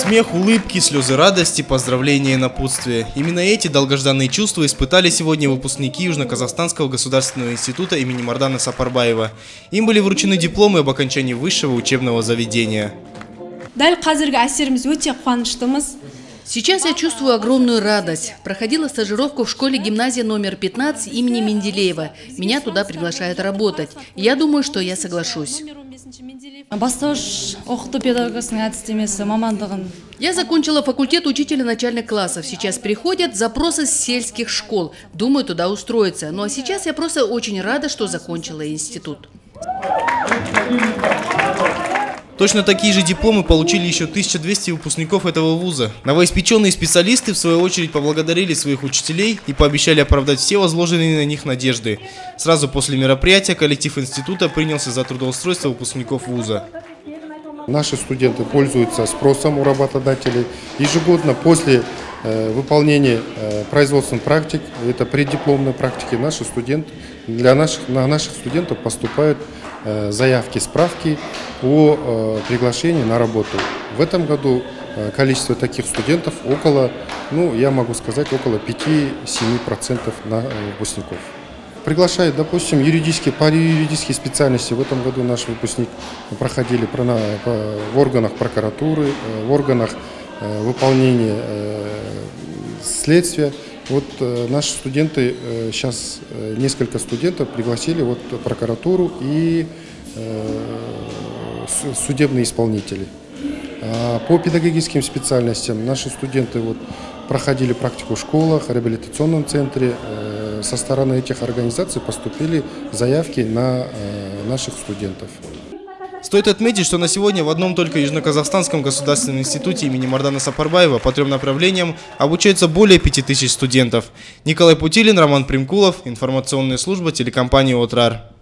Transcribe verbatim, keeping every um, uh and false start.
Смех, улыбки, слезы радости, поздравления и напутствия. Именно эти долгожданные чувства испытали сегодня выпускники Южно-Казахстанского государственного института имени Мардана Сапарбаева. Им были вручены дипломы об окончании высшего учебного заведения. Сейчас я чувствую огромную радость. Проходила стажировку в школе-гимназия номер пятнадцать имени Менделеева. Меня туда приглашают работать. И я думаю, что я соглашусь. Я закончила факультет учителя начальных классов. Сейчас приходят запросы с сельских школ. Думаю, туда устроиться. Ну а сейчас я просто очень рада, что закончила институт. Точно такие же дипломы получили еще тысяча двести выпускников этого вуза. Новоиспеченные специалисты, в свою очередь, поблагодарили своих учителей и пообещали оправдать все возложенные на них надежды. Сразу после мероприятия коллектив института принялся за трудоустройство выпускников вуза. Наши студенты пользуются спросом у работодателей. Ежегодно после э, выполнения э, производственных практик, это преддипломные практики, наши студенты, для наших, на наших студентов поступают э, заявки, справки о э, приглашении на работу. В этом году э, количество таких студентов около, ну, я могу сказать, около пяти-семи процентов на э, выпускников. Приглашают, допустим, юридические, по юридической специальности. В этом году наш выпускник проходили в органах прокуратуры, в органах выполнения следствия. Вот наши студенты, сейчас несколько студентов пригласили вот прокуратуру и судебные исполнители. По педагогическим специальностям наши студенты вот проходили практику в школах, реабилитационном центре. Со стороны этих организаций поступили заявки на наших студентов. Стоит отметить, что на сегодня в одном только Южно-Казахстанском государственном институте имени Мардана Сапарбаева по трем направлениям обучается более пяти тысяч студентов. Николай Путилин, Роман Примкулов, информационная служба телекомпании «Отрар».